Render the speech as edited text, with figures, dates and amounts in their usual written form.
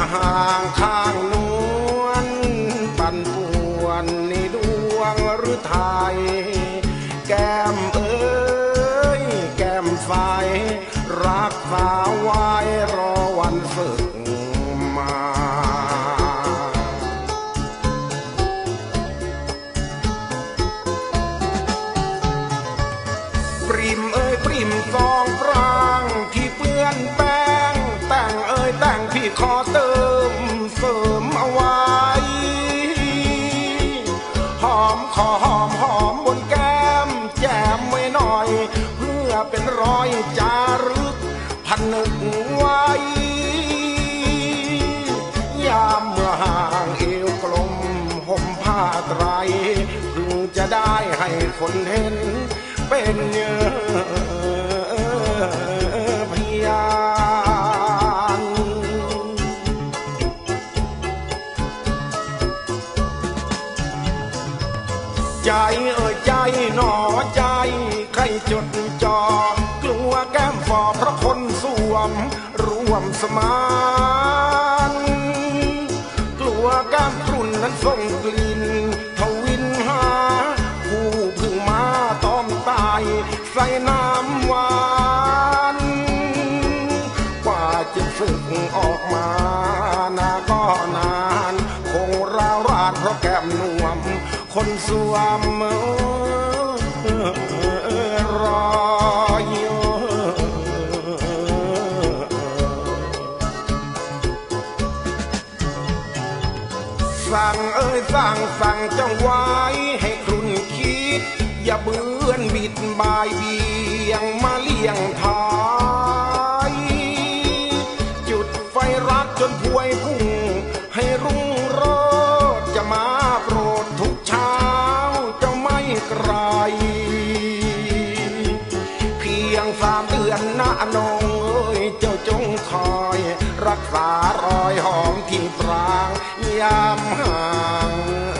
ห่างข้างนวลปั่นป่วนในดวงหรือไทยแก้มเอ้ยแก้มใสรักษาไว้รอวันศึกมาปริมเอ้ยปริมซองปรางที่เปื้อนแป้งแต่งเอ้ยแต่งพี่ขอเติมเสริมเอาไว้หอมขอหอมหอมบนแก้มแจ่มไว้หน่อยเพื่อเป็นรอยจารึกพันนึกไว้ยามเมื่อห่างเอวกลมห่มผ้าไตรพึงจะได้ให้คนเห็นเป็นพยานใจเอ่ยใจหนอใจใครจดจอกลัวแก้มฟอเพราะคนสวมร่วมสมานกลัวแก้มกรุ่นนั้นส่งกลิ่นทวินหาผู้พึ่งมาต้อมตายใส่น้ำหวานกว่าจะฝึกออกมานาก็นานคงราวรานเพราะแก้มนวมคนสวมรออยู่สั่งเอ้ยสั่งจังไว้ให้ครุ่นคิดอย่าเบื้อนบิดบายเบี่ยงมาเลี่ยงทายจุดไฟรักจนพวยพุ่งให้รุ่งโรจน์จะมาโปรดทุกเช้าจะไม่ไกลเพียง3 เดือนนะน้องเอ้ยเจ้าจงคอยรักษารอยหอมที่ปรางยามห่าง